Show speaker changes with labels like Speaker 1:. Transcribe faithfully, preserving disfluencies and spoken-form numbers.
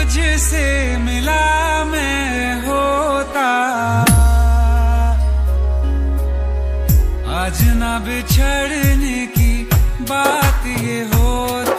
Speaker 1: तुझसे मिला मैं होता, आज ना बिछड़ने की बात ये होती।